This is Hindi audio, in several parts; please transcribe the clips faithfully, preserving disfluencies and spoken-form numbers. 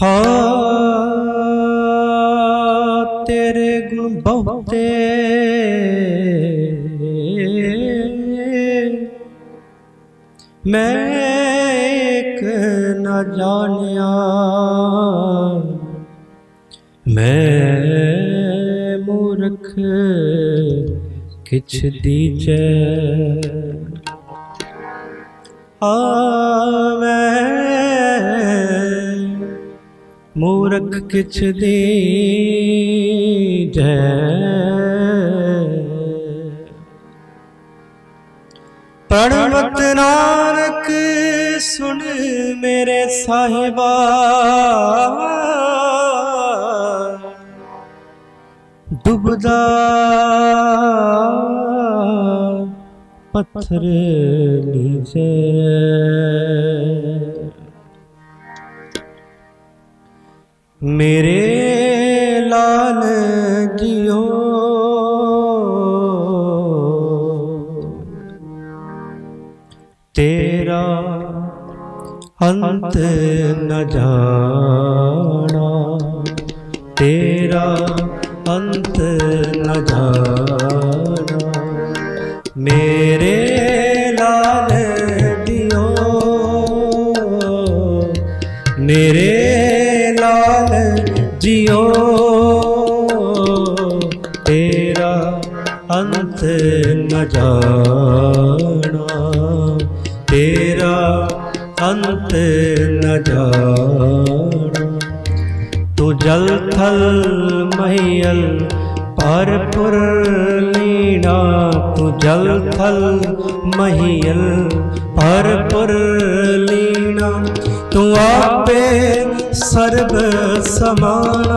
तेरे गुण बहुते मैं एक न जानिया, मैं मूर्ख किछ दीजे। हाँ मैं मूर्ख किछ दीजे। प्रणवत नानक सुन मेरे साहिबा, डूबदा पत्थर नीचे। मेरे लाल जियो तेरा अंत न जाना, तेरा अंत न जाना। मेरे लाल जियो मेरे लाल जियो तेरा अंत न जाना, तेरा अंत न जाना। तू जल थल महियल परपुर लीना, तू जल थल महियल परपुर लीना। तू आपे सर्व समाना,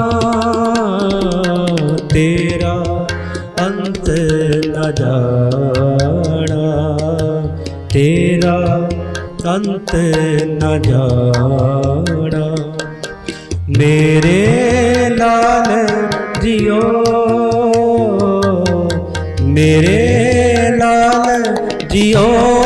तेरा अंत न जाना, तेरा अंत न जाना। मेरे लाल जियो मेरे लाल जियो।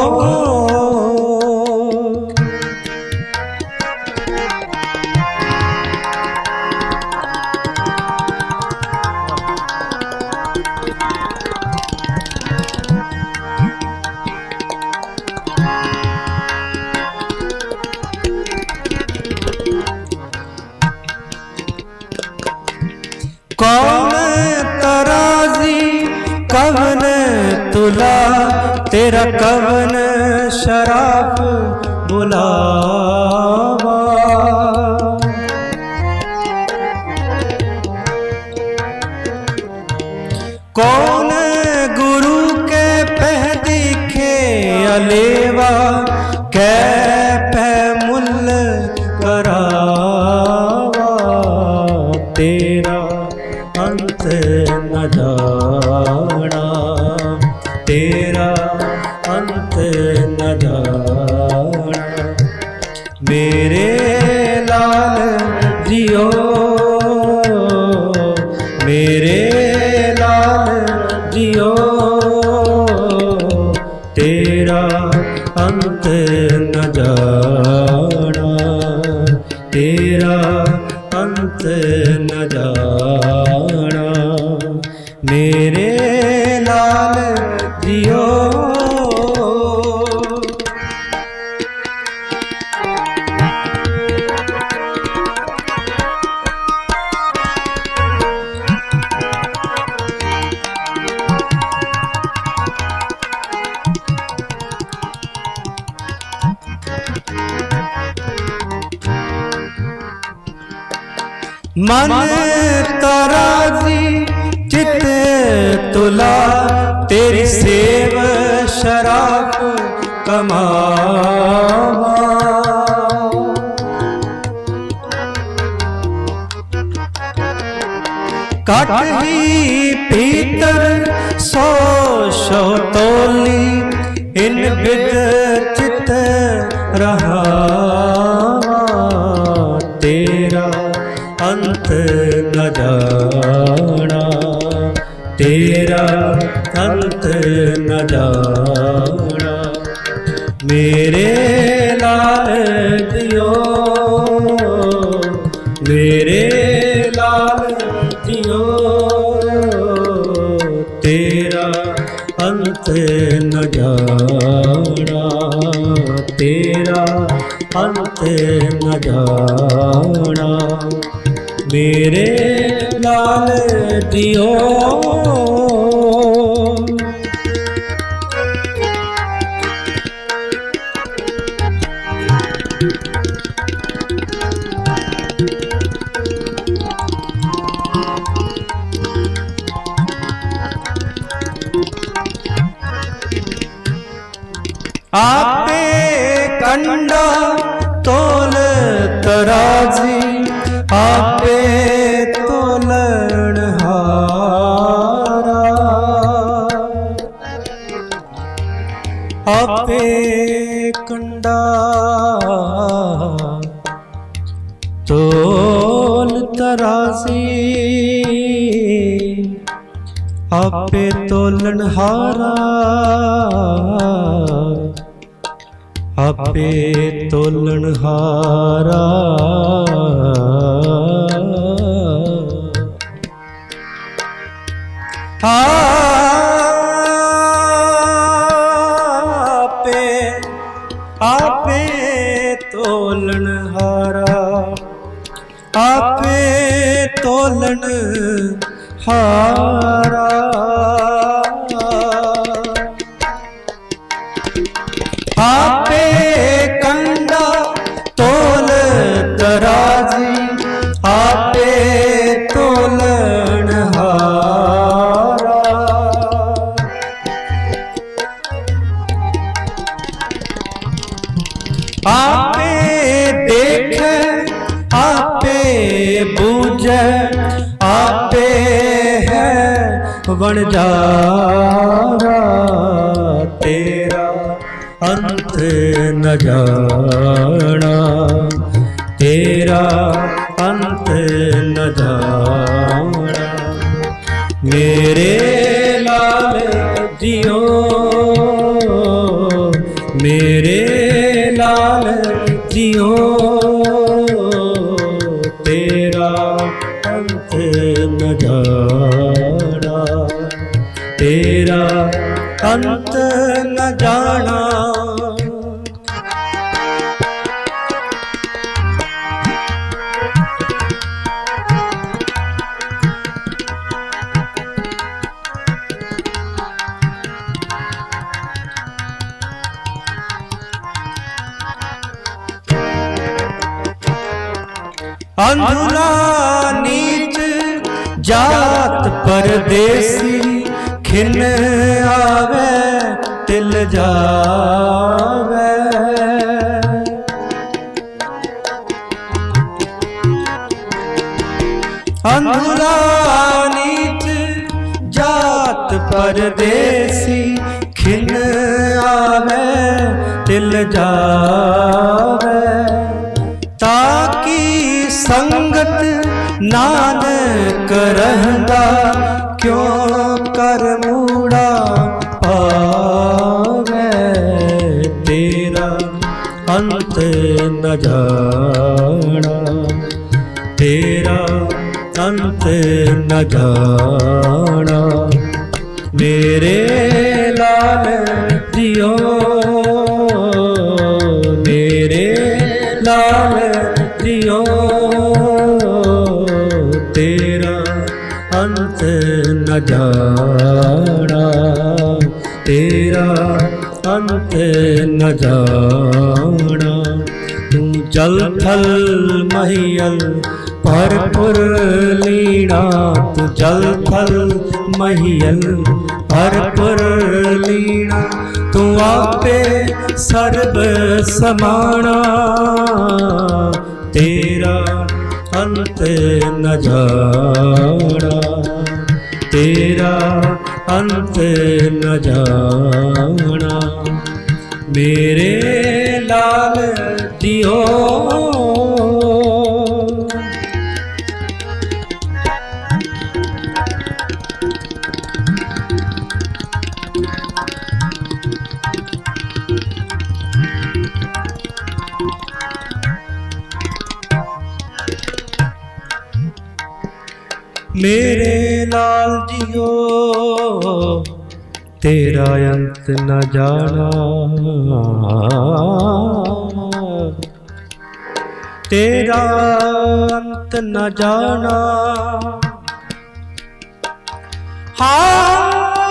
कौन तराजी कवन तुला, तेरा कवन शराफ बुलावा। कौन गुरु के पह दिखे अलेवा, कै पह मुल करावा। तेरा अंत न जाना, तेरा अंत न जाना। मेरे लाल जियो मेरे लाल जियो तेरा अंत न जाना, तेरा अंत न जाना। मेरे लाल जियो मन तराजी चित तुला, तेरी सेव शराफ कमावा। काट ही पीतर सौ सौ तोली, इन बिद चित रहा। तेरा अंत न जाना, तेरा अंत न जाना। मेरे लाल जियो मेरे लाल जियो तेरा अंत न जाना, तेरा अंत न जाना। मेरे लाल जियो आपे कंडा तोल तराजी, आपे तोलन हारा, आपे कंडा तोल तराजी, आपे तोलन हारा, आपे तोलन हारा। आपे आपे तोलन हारा, आपे तोलन हारा। आपे कंडा तोल तराजी, आपे तोलन हारा। आपे देखे आपे बूझे, आपे है वणजारा। तेरा अंत न जाना, तेरा अंत न जाना। मेरे लाल जियो मेरे लाल जियो तेरा अंत न जाना, तेरा अंत न जाना। अंधुला नीच जात परदेसी, खिन आवे तिल जावे। अंधुला नीच जात परदेसी, खिन आवे तिल जावे। ताकि संगत नानक रहंदा, क्यों कर मूड़ा पावे। तेरा अंत न जाना, तेरा अंत न जाना। मेरे लाल जियो मेरे लाल जियो तेरा अंत न जाना, तेरा अंत न जाना। तू जल थल महियल भरपुर लीना, तू जल थल महियल भरपुर लीना। तू आपे सर्व समाना, तेरा अंत न जाना, तेरा अंत न जाना। मेरे लाल जियो मेरे लाल जियो तेरा अंत न जाना, तेरा अंत न जाना। हाँ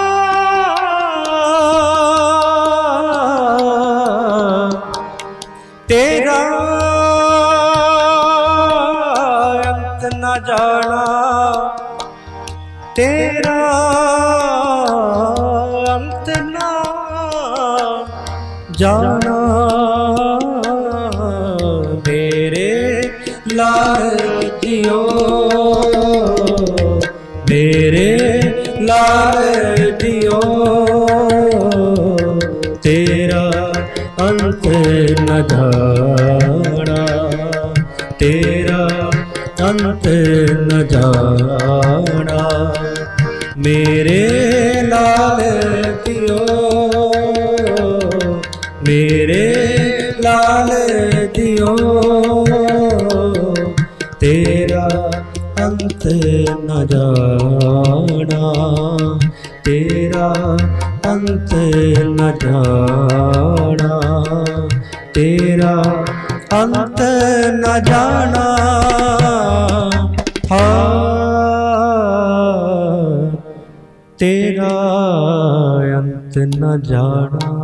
तेरा अंत न जाना, तेरा अंत न जाना। मेरे लाल जियो मेरे लाल जियो तेरा अंत न जाना, तेरा अंत न जाना। मेरे लाल जियो मेरे लाल जियो तेरा अंत न जाना, तेरा अंत न जाना, तेरा अंत न जाना। हाँ तेरा अंत न जाना।